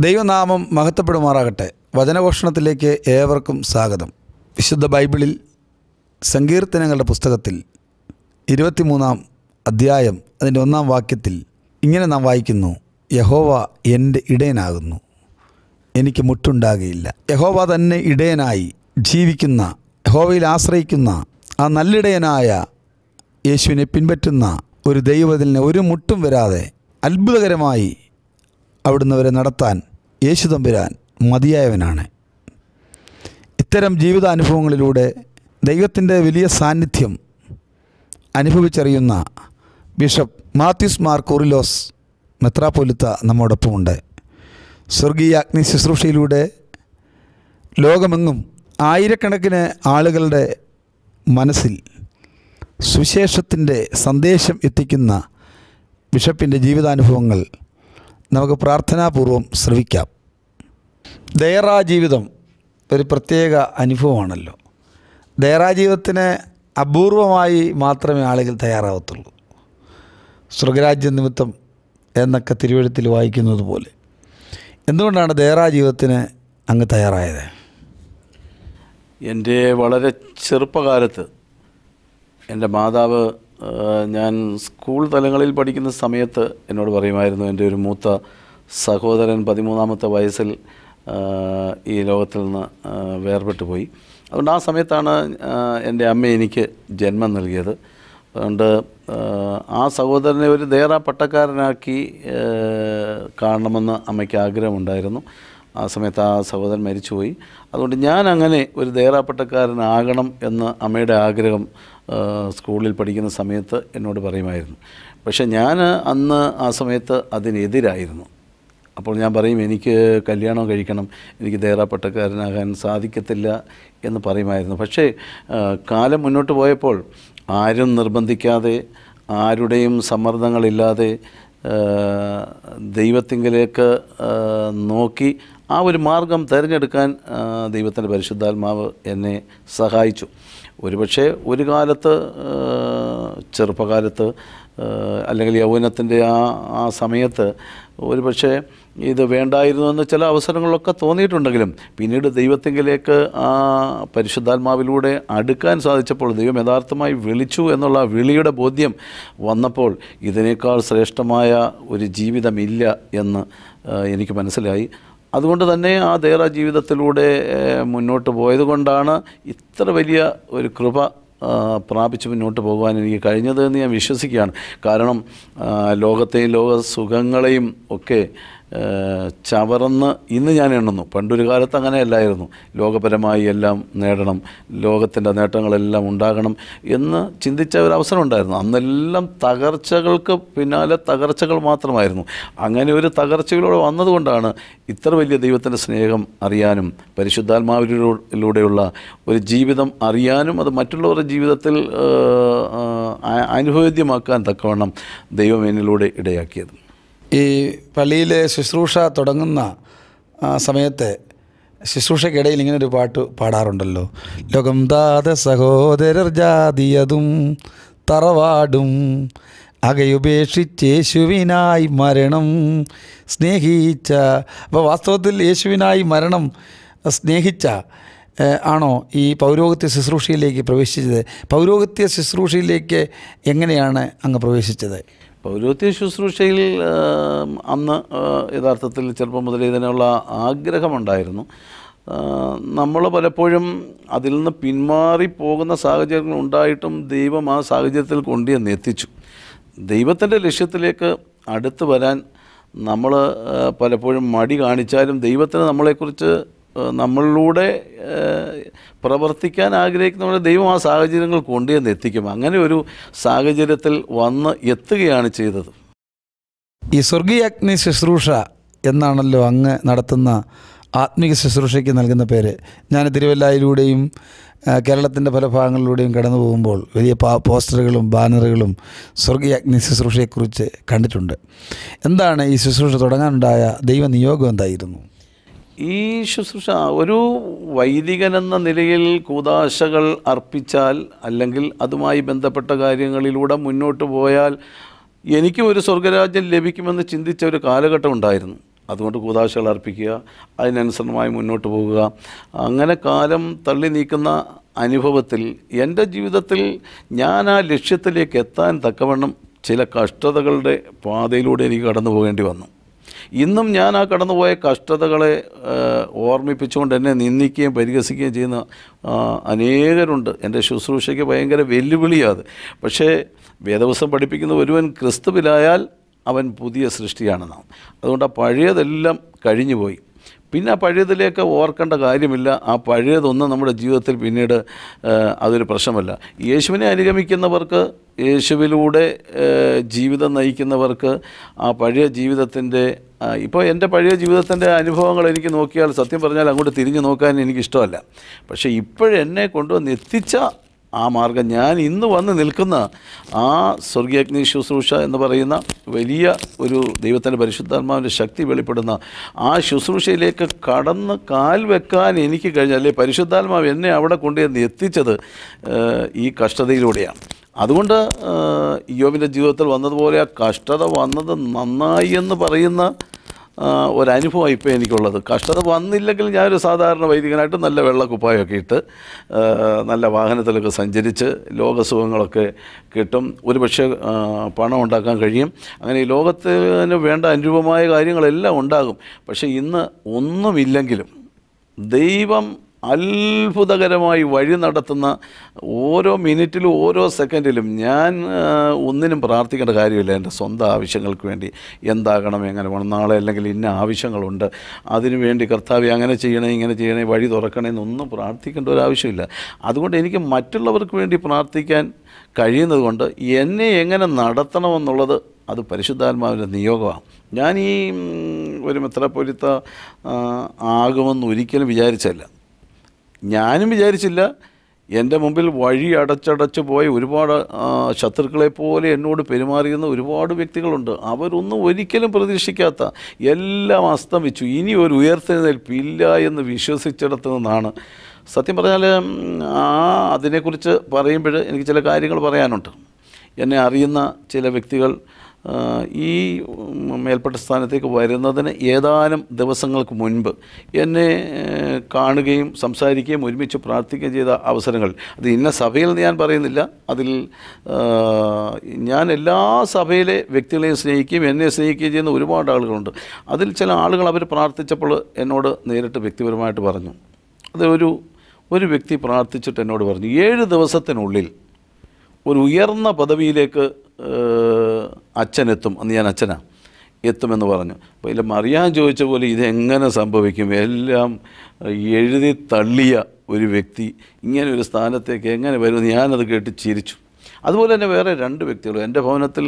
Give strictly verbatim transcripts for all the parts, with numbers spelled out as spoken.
ദൈവനാമം മഹത്വപ്പെടുമാറാകട്ടെ. വചനഘോഷണത്തിലേക്ക് ഏവർക്കും സ്വാഗതം. വിശുദ്ധ ബൈബിളിൽ സങ്കീർത്തനങ്ങളുടെ പുസ്തകത്തിൽ ഇരുപത്തിമൂന്നാം അധ്യായം അതിൻ്റെ ഒന്നാം വാക്യത്തിൽ ഇങ്ങനെ നാം വായിക്കുന്നു: യഹോവ എൻ്റെ ഇടയനാകുന്നു, എനിക്ക് മുട്ടുണ്ടാകുകയില്ല. യഹോവ തന്നെ ഇടയനായി ജീവിക്കുന്ന, യഹോവയിൽ ആശ്രയിക്കുന്ന ആ നല്ലിടയനായ യേശുവിനെ പിൻപറ്റുന്ന ഒരു ദൈവത്തിന് ഒരു മുട്ടും വരാതെ അത്ഭുതകരമായി അവിടുന്ന് അവരെ നടത്താൻ യേശു തമ്പുരാൻ മതിയായവനാണ്. ഇത്തരം ജീവിതാനുഭവങ്ങളിലൂടെ ദൈവത്തിൻ്റെ വലിയ സാന്നിധ്യം അനുഭവിച്ചറിയുന്ന ബിഷപ്പ് മാത്യൂസ് മാർ കൂറിലോസ് മെത്രാപ്പൊലിത്ത നമ്മോടൊപ്പമുണ്ട്. സ്വർഗീയ അഗ്നി ശുശ്രൂഷയിലൂടെ ലോകമെങ്ങും ആയിരക്കണക്കിന് ആളുകളുടെ മനസ്സിൽ സുവിശേഷത്തിൻ്റെ സന്ദേശം എത്തിക്കുന്ന ബിഷപ്പിൻ്റെ ജീവിതാനുഭവങ്ങൾ നമുക്ക് പ്രാർത്ഥനാപൂർവം ശ്രവിക്കാം. ദയറാ ജീവിതം ഒരു പ്രത്യേക അനുഭവമാണല്ലോ. ദയറാ ജീവിതത്തിന് അപൂർവമായി മാത്രമേ ആളുകൾ തയ്യാറാവത്തുള്ളൂ. സ്വർഗരാജ്യ നിമിത്തം എന്നൊക്കെ തിരുവെഴുത്തിൽ വായിക്കുന്നത് പോലെ. എന്തുകൊണ്ടാണ് ദയറാ ജീവിതത്തിന് അങ്ങ് തയ്യാറായത്? എൻ്റെ വളരെ ചെറുപ്പകാലത്ത് എൻ്റെ മാതാവ്, ഞാൻ സ്കൂൾ തലങ്ങളിൽ പഠിക്കുന്ന സമയത്ത് എന്നോട് പറയുമായിരുന്നു, എൻ്റെ ഒരു മൂത്ത സഹോദരൻ പതിമൂന്നാമത്തെ വയസ്സിൽ ഈ ലോകത്തിൽ നിന്ന് വേർപെട്ടു പോയി. അതുകൊണ്ട് ആ സമയത്താണ് എൻ്റെ അമ്മ എനിക്ക് ജന്മം നൽകിയത്. അതുകൊണ്ട് ആ സഹോദരനെ ഒരു ദേറാ പട്ടക്കാരനാക്കി കാണണമെന്ന് അമ്മയ്ക്ക് ആഗ്രഹമുണ്ടായിരുന്നു. ആ സമയത്ത് ആ സഹോദരൻ മരിച്ചുപോയി. അതുകൊണ്ട് ഞാൻ അങ്ങനെ ഒരു ദേറാ പട്ടക്കാരനാകണം എന്ന് അമ്മയുടെ ആഗ്രഹം സ്കൂളിൽ പഠിക്കുന്ന സമയത്ത് എന്നോട് പറയുമായിരുന്നു. പക്ഷേ ഞാൻ അന്ന് ആ സമയത്ത് അതിനെതിരായിരുന്നു. അപ്പോൾ ഞാൻ പറയും, എനിക്ക് കല്യാണം കഴിക്കണം, എനിക്ക് ദേറാ പട്ടക്കാരനാകാൻ സാധിക്കത്തില്ല എന്ന് പറയുമായിരുന്നു. പക്ഷേ കാലം മുന്നോട്ട് പോയപ്പോൾ ആരും നിർബന്ധിക്കാതെ, ആരുടെയും സമ്മർദ്ദങ്ങളില്ലാതെ ദൈവത്തിങ്കിലേക്ക് നോക്കി ആ ഒരു മാർഗം തിരഞ്ഞെടുക്കാൻ ദൈവത്തിൻ്റെ പരിശുദ്ധാത്മാവ് എന്നെ സഹായിച്ചു. ഒരുപക്ഷെ ഒരു കാലത്ത്, ചെറുപ്പകാലത്ത് അല്ലെങ്കിൽ യൗവനത്തിൻ്റെ ആ ആ സമയത്ത് ഒരുപക്ഷെ ഇത് വേണ്ടായിരുന്നു എന്ന് ചില അവസരങ്ങളിലൊക്കെ തോന്നിയിട്ടുണ്ടെങ്കിലും പിന്നീട് ദൈവത്തിങ്കിലേക്ക് ആ പരിശുദ്ധാത്മാവിലൂടെ അടുക്കാൻ സാധിച്ചപ്പോൾ, ദൈവം യഥാർത്ഥമായി വിളിച്ചു എന്നുള്ള വിളിയുടെ ബോധ്യം വന്നപ്പോൾ ഇതിനേക്കാൾ ശ്രേഷ്ഠമായ ഒരു ജീവിതമില്ല എന്ന് എനിക്ക് മനസ്സിലായി. അതുകൊണ്ട് തന്നെ ആ ദേറാ ജീവിതത്തിലൂടെ മുന്നോട്ട് പോയതുകൊണ്ടാണ് ഇത്ര വലിയ ഒരു കൃപ പ്രാപിച്ച് മുന്നോട്ട് പോകുവാൻ എനിക്ക് കഴിഞ്ഞതെന്ന് ഞാൻ വിശ്വസിക്കുകയാണ്. കാരണം ലോകത്തെയും ലോക സുഖങ്ങളെയും ഒക്കെ ചവറന്ന് ഇന്ന് ഞാൻ എണ്ണുന്നു. പണ്ടൊരു കാലത്ത് അങ്ങനെയല്ലായിരുന്നു. ലോകപരമായി എല്ലാം നേടണം, ലോകത്തിൻ്റെ നേട്ടങ്ങളെല്ലാം ഉണ്ടാകണം എന്ന് ചിന്തിച്ച ഒരു അവസരം ഉണ്ടായിരുന്നു. അന്നെല്ലാം തകർച്ചകൾക്ക് പിന്നാലെ തകർച്ചകൾ മാത്രമായിരുന്നു. അങ്ങനെ ഒരു തകർച്ചയിലൂടെ വന്നതുകൊണ്ടാണ് ഇത്ര വലിയ ദൈവത്തിൻ്റെ സ്നേഹം അറിയാനും പരിശുദ്ധാത്മാവിലൂടെയുള്ള ഒരു ജീവിതം അറിയാനും അത് മറ്റുള്ളവരുടെ ജീവിതത്തിൽ അനുഭവേദ്യമാക്കാൻ തക്കവണ്ണം ദൈവം എന്നിലൂടെ ഇടയാക്കിയത്. ഈ പള്ളിയിലെ ശുശ്രൂഷ തുടങ്ങുന്ന സമയത്ത് ശുശ്രൂഷയ്ക്കിടയിൽ ഇങ്ങനൊരു പാട്ട് പാടാറുണ്ടല്ലോ: ലോകം ദാത സഹോദരർ ജാതിയതും തറവാടും അകയുപേക്ഷിച്ച് യേശുവിനായി മരണം സ്നേഹിച്ച. അപ്പോൾ വാസ്തവത്തിൽ യേശുവിനായി മരണം സ്നേഹിച്ച ആണോ ഈ പൗരോഹിത്യ ശുശ്രൂഷയിലേക്ക് പ്രവേശിച്ചത്? പൗരോഹിത്യ ശുശ്രൂഷയിലേക്ക് എങ്ങനെയാണ് അങ്ങ് പ്രവേശിച്ചത്? പൗരോഹിത്യ ശുശ്രൂഷയിൽ അന്ന് യഥാർത്ഥത്തിൽ ചെറുപ്പം മുതലേ ഇതിനുള്ള ആഗ്രഹമുണ്ടായിരുന്നു. നമ്മൾ പലപ്പോഴും അതിൽ നിന്ന് പിന്മാറിപ്പോകുന്ന സാഹചര്യങ്ങൾ ഉണ്ടായിട്ടും ദൈവം ആ സാഹചര്യത്തിൽ കൊണ്ടുവന്ന് എത്തിച്ചു. ദൈവത്തിൻ്റെ ലക്ഷ്യത്തിലേക്ക് അടുത്ത് വരാൻ നമ്മൾ പലപ്പോഴും മടി കാണിച്ചാലും ദൈവത്തിന് നമ്മളെക്കുറിച്ച് നമ്മളിലൂടെ പ്രവർത്തിക്കാൻ ആഗ്രഹിക്കുന്നവരെ ദൈവം ആ സാഹചര്യങ്ങൾ കൊണ്ടുവന്ന് എത്തിക്കും. അങ്ങനെ ഒരു സാഹചര്യത്തിൽ വന്ന് എത്തുകയാണ് ചെയ്തത്. ഈ സ്വർഗീയ അഗ്നി ശുശ്രൂഷ എന്നാണല്ലോ അങ്ങ് നടത്തുന്ന ആത്മീക ശുശ്രൂഷയ്ക്ക് നൽകുന്ന പേര്. ഞാൻ തിരുവല്ലായിലൂടെയും കേരളത്തിൻ്റെ പല ഭാഗങ്ങളിലൂടെയും കടന്നു പോകുമ്പോൾ വലിയ പോസ്റ്ററുകളും ബാനറുകളും സ്വർഗീയ അഗ്നി ശുശ്രൂഷയെക്കുറിച്ച് കണ്ടിട്ടുണ്ട്. എന്താണ് ഈ ശുശ്രൂഷ തുടങ്ങാനുണ്ടായ ദൈവനിയോഗം എന്തായിരുന്നു? ഈ ശുശ്രൂഷ ഒരു വൈദികനെന്ന നിലയിൽ കൂദാശകൾ അർപ്പിച്ചാൽ അല്ലെങ്കിൽ അതുമായി ബന്ധപ്പെട്ട കാര്യങ്ങളിലൂടെ മുന്നോട്ട് പോയാൽ എനിക്കും ഒരു സ്വർഗരാജ്യം ലഭിക്കുമെന്ന് ചിന്തിച്ച ഒരു കാലഘട്ടം ഉണ്ടായിരുന്നു. അതുകൊണ്ട് കൂദാശകൾ അർപ്പിക്കുക, അതിനനുസരണമായി മുന്നോട്ട് പോകുക. അങ്ങനെ കാലം തള്ളി നീക്കുന്ന അനുഭവത്തിൽ എൻ്റെ ജീവിതത്തിൽ ഞാൻ ആ ലക്ഷ്യത്തിലേക്ക് എത്താൻ തക്കവണ്ണം ചില കഷ്ടതകളുടെ പാതയിലൂടെ എനിക്ക് കടന്നു പോകേണ്ടി വന്നു. ഇന്നും ഞാൻ ആ കടന്നുപോയ കഷ്ടതകളെ ഓർമ്മിപ്പിച്ചുകൊണ്ട് എന്നെ നിന്ദിക്കുകയും പരിഹസിക്കുകയും ചെയ്യുന്ന അനേകരുണ്ട്. എൻ്റെ ശുശ്രൂഷയ്ക്ക് ഭയങ്കര വെല്ലുവിളിയാണ്. പക്ഷേ വേദപുസ്തകം പഠിപ്പിക്കുന്ന ഒരുവൻ ക്രിസ്തുവിലായാൽ അവൻ പുതിയ സൃഷ്ടിയാണെന്നാണ്. അതുകൊണ്ട് ആ പഴയതെല്ലാം കഴിഞ്ഞു പോയി. പിന്നെ ആ പഴയതിലേക്ക് ഓർക്കേണ്ട കാര്യമില്ല. ആ പഴയതൊന്നും നമ്മുടെ ജീവിതത്തിൽ പിന്നീട് അതൊരു പ്രശ്നമല്ല. യേശുവിനെ അനുഗമിക്കുന്നവർക്ക്, യേശുവിലൂടെ ജീവിതം നയിക്കുന്നവർക്ക് ആ പഴയ ജീവിതത്തിൻ്റെ ഇപ്പോൾ എൻ്റെ പഴയ ജീവിതത്തിൻ്റെ അനുഭവങ്ങൾ എനിക്ക് നോക്കിയാൽ സത്യം പറഞ്ഞാൽ അങ്ങോട്ട് തിരിഞ്ഞു നോക്കാൻ എനിക്കിഷ്ടമല്ല. പക്ഷേ ഇപ്പോഴെന്നെ കൊണ്ടുവന്ന് എത്തിച്ച ആ മാർഗം, ഞാൻ ഇന്ന് വന്ന് നിൽക്കുന്ന ആ സ്വർഗീയാഗ്നി ശുശ്രൂഷ എന്ന് പറയുന്ന വലിയ ഒരു ദൈവത്തിൻ്റെ പരിശുദ്ധാത്മാവിൻ്റെ ശക്തി വെളിപ്പെടുന്ന ആ ശുശ്രൂഷയിലേക്ക് കടന്ന് കാൽ വെക്കാൻ എനിക്ക് കഴിഞ്ഞ, അല്ലെ പരിശുദ്ധാത്മാവ് എന്നെ അവിടെ കൊണ്ടുവന്ന് എത്തിച്ചത് ഈ കഷ്ടതയിലൂടെയാണ്. അതുകൊണ്ട് ഇയ്യോബിൻ്റെ ജീവിതത്തിൽ വന്നതുപോലെ ആ കഷ്ടത വന്നത് നന്നായി എന്ന് പറയുന്ന ഒരനുഭവം ഇപ്പോൾ എനിക്കുള്ളത്. കഷ്ടത വന്നില്ലെങ്കിൽ ഞാനൊരു സാധാരണ വൈദികനായിട്ട് നല്ല വെള്ളക്കുപ്പായൊക്കെ ഇട്ട് നല്ല വാഹനത്തിലൊക്കെ സഞ്ചരിച്ച് ലോകസുഖങ്ങളൊക്കെ കിട്ടും, ഒരുപക്ഷെ പണം ഉണ്ടാക്കാൻ കഴിയും. അങ്ങനെ ഈ ലോകത്തിന് വേണ്ട അനുരൂപമായ കാര്യങ്ങളെല്ലാം ഉണ്ടാകും. പക്ഷേ ഇന്ന് ഒന്നുമില്ലെങ്കിലും ദൈവം അത്ഭുതകരമായി വഴി നടത്തുന്ന ഓരോ മിനിറ്റിലും ഓരോ സെക്കൻഡിലും ഞാൻ ഒന്നിനും പ്രാർത്ഥിക്കേണ്ട കാര്യമില്ല. എൻ്റെ സ്വന്തം ആവശ്യങ്ങൾക്ക് വേണ്ടി എന്താകണം, എങ്ങനെ വേണം, നാളെ അല്ലെങ്കിൽ ഇന്ന ആവശ്യങ്ങളുണ്ട്, അതിനു വേണ്ടി കർത്താവേ അങ്ങനെ ചെയ്യണേ, ഇങ്ങനെ ചെയ്യണേ, വഴി തുറക്കണേ എന്നൊന്നും പ്രാർത്ഥിക്കേണ്ട ഒരു ആവശ്യമില്ല. അതുകൊണ്ട് എനിക്ക് മറ്റുള്ളവർക്ക് വേണ്ടി പ്രാർത്ഥിക്കാൻ കഴിയുന്നത് കൊണ്ട് എന്നെ എങ്ങനെ നടത്തണമെന്നുള്ളത് അത് പരിശുദ്ധാത്മാവിൻ്റെ നിയോഗമാണ്. ഞാൻ ഈ ഒരു മെത്രാപ്പോലീത്ത ആകുമെന്ന് ഒരിക്കലും വിചാരിച്ചല്ല. ഞാനും വിചാരിച്ചില്ല. എൻ്റെ മുമ്പിൽ വഴി അടച്ചടച്ച് പോയ ഒരുപാട് ശത്രുക്കളെ പോലെ എന്നോട് പെരുമാറിയുന്ന ഒരുപാട് വ്യക്തികളുണ്ട്. അവരൊന്നും ഒരിക്കലും പ്രതീക്ഷിക്കാത്ത, എല്ലാം അസ്തമിച്ചു, ഇനി ഒരു ഉയർത്തെഴുന്നേൽപ്പില്ല എന്ന് വിശ്വസിച്ചിടത്തു നിന്നാണ്. സത്യം പറഞ്ഞാൽ ആ അതിനെക്കുറിച്ച് പറയുമ്പോൾ എനിക്ക് ചില കാര്യങ്ങൾ പറയാനുണ്ട്. എന്നെ അറിയുന്ന ചില വ്യക്തികൾ ഈ മേൽപ്പെട്ട സ്ഥാനത്തേക്ക് വരുന്നതിന് ഏതാനും ദിവസങ്ങൾക്ക് മുൻപ് എന്നെ കാണുകയും സംസാരിക്കുകയും ഒരുമിച്ച് പ്രാർത്ഥിക്കുകയും ചെയ്ത അവസരങ്ങൾ, അത് ഇന്ന സഭയിൽ ഞാൻ പറയുന്നില്ല, അതിൽ ഞാൻ എല്ലാ സഭയിലെ വ്യക്തികളെയും സ്നേഹിക്കുകയും എന്നെ സ്നേഹിക്കുകയും ചെയ്യുന്ന ഒരുപാട് ആളുകളുണ്ട്. അതിൽ ചില ആളുകൾ അവർ പ്രാർത്ഥിച്ചപ്പോൾ എന്നോട് നേരിട്ട് വ്യക്തിപരമായിട്ട് പറഞ്ഞു. അത് ഒരു ഒരു വ്യക്തി പ്രാർത്ഥിച്ചിട്ട് എന്നോട് പറഞ്ഞു, ഏഴ് ദിവസത്തിനുള്ളിൽ ഒരു ഉയർന്ന പദവിയിലേക്ക് അച്ഛനെത്തും. അന്ന് ഞാൻ അച്ഛനാണ്, എത്തുമെന്ന് പറഞ്ഞു. അപ്പോൾ ഇതിൽ മറിയാൻ ചോദിച്ച പോലെ ഇതെങ്ങനെ സംഭവിക്കും, എല്ലാം എഴുതി തള്ളിയ ഒരു വ്യക്തി ഇങ്ങനെ ഒരു സ്ഥാനത്തേക്ക് എങ്ങനെ വരുമെന്ന് ഞാനത് കേട്ട് ചിരിച്ചു. അതുപോലെ തന്നെ വേറെ രണ്ട് വ്യക്തികളും എൻ്റെ ഭവനത്തിൽ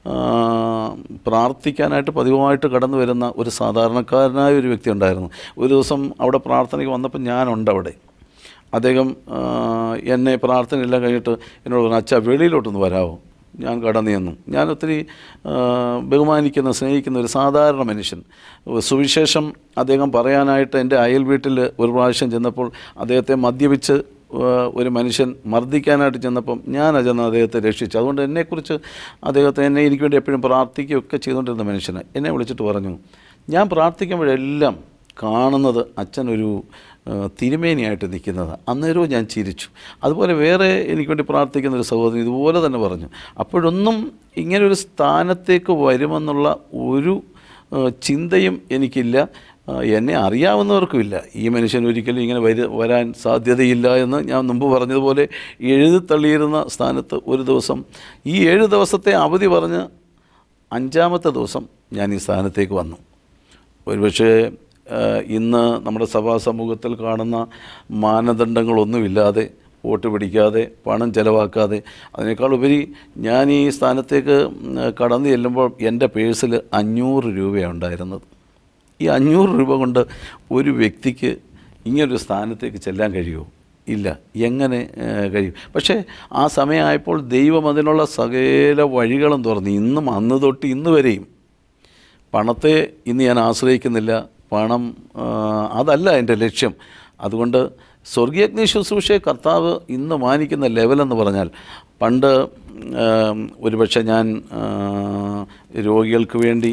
പ്രാർത്ഥിക്കാനായിട്ട് പതിവായിട്ട് കടന്നു വരുന്ന ഒരു സാധാരണക്കാരനായ ഒരു വ്യക്തി ഉണ്ടായിരുന്നു. ഒരു ദിവസം അവിടെ പ്രാർത്ഥനയ്ക്ക് വന്നപ്പോൾ ഞാനുണ്ട് അവിടെ. അദ്ദേഹം എന്നെ പ്രാർത്ഥനയെല്ലാം കഴിഞ്ഞിട്ട് എന്നോട് പറഞ്ഞു, അച്ഛാ വെളിയിലോട്ടൊന്ന് വരാമോ, ഞാൻ കടന്നു ചെന്നു. ഞാൻ ഒത്തിരി ബഹുമാനിക്കുന്ന സ്നേഹിക്കുന്ന ഒരു സാധാരണ മനുഷ്യൻ. സുവിശേഷം അദ്ദേഹം പറയാനായിട്ട് എൻ്റെ അയൽ വീട്ടിൽ ഒരു പ്രാവശ്യം ചെന്നപ്പോൾ അദ്ദേഹത്തെ മദ്യപിച്ച് ഒരു മനുഷ്യൻ മർദ്ദിക്കാനായിട്ട് ചെന്നപ്പം ഞാൻ ചെന്ന് അദ്ദേഹത്തെ രക്ഷിച്ചു. അതുകൊണ്ട് എന്നെക്കുറിച്ച് അദ്ദേഹത്തെ എന്നെ എനിക്ക് വേണ്ടി എപ്പോഴും പ്രാർത്ഥിക്കുകയൊക്കെ ചെയ്തുകൊണ്ടിരുന്ന മനുഷ്യന് എന്നെ വിളിച്ചിട്ട് പറഞ്ഞു, ഞാൻ പ്രാർത്ഥിക്കുമ്പോഴെല്ലാം കാണുന്നത് അച്ഛനൊരു തിരുമേനിയായിട്ട് നിൽക്കുന്നത്. അന്നേരവും ഞാൻ ചിരിച്ചു. അതുപോലെ വേറെ എനിക്ക് വേണ്ടി പ്രാർത്ഥിക്കുന്ന ഒരു സഹോദരൻ ഇതുപോലെ തന്നെ പറഞ്ഞു. അപ്പോഴൊന്നും ഇങ്ങനൊരു സ്ഥാനത്തേക്ക് വരുമെന്നുള്ള ഒരു ചിന്തയും എനിക്കില്ല, എന്നെ അറിയാവുന്നവർക്കുമില്ല. ഈ മനുഷ്യൻ ഒരിക്കലും ഇങ്ങനെ വര വരാൻ സാധ്യതയില്ല എന്ന് ഞാൻ മുമ്പ് പറഞ്ഞതുപോലെ എഴുതി തള്ളിയിരുന്ന സ്ഥാനത്ത് ഒരു ദിവസം ഈ ഏഴ് ദിവസത്തെ അവധി പറഞ്ഞ് അഞ്ചാമത്തെ ദിവസം ഞാൻ ഈ സ്ഥാനത്തേക്ക് വന്നു. ഒരുപക്ഷേ ഇന്ന് നമ്മുടെ സഭാ സമൂഹത്തിൽ കാണുന്ന മാനദണ്ഡങ്ങളൊന്നുമില്ലാതെ, വോട്ട് പിടിക്കാതെ, പണം ചിലവാക്കാതെ, അതിനേക്കാൾ ഉപരി ഞാൻ ഈ സ്ഥാനത്തേക്ക് കടന്നു ചെല്ലുമ്പോൾ എൻ്റെ പേഴ്സിൽ അഞ്ഞൂറ് രൂപയാണ് ഉണ്ടായിരുന്നത്. ഈ അഞ്ഞൂറ് രൂപ കൊണ്ട് ഒരു വ്യക്തിക്ക് ഇങ്ങനൊരു സ്ഥാനത്തേക്ക് ചെല്ലാൻ കഴിയുമോ? ഇല്ല. എങ്ങനെ കഴിയും? പക്ഷേ ആ സമയമായപ്പോൾ ദൈവം അതിനുള്ള സകല വഴികളും തുറന്നു. ഇന്നും അന്ന് തൊട്ട് ഇന്ന് വരെയും പണത്തെ ഇന്ന് ഞാൻ ആശ്രയിക്കുന്നില്ല. പണം അതല്ല എൻ്റെ ലക്ഷ്യം. അതുകൊണ്ട് സ്വർഗീയാഗ്നി ശുശ്രൂഷയെ കർത്താവ് ഇന്ന് മാനിക്കുന്ന ലെവലെന്ന് പറഞ്ഞാൽ, പണ്ട് ഒരുപക്ഷെ ഞാൻ രോഗികൾക്ക് വേണ്ടി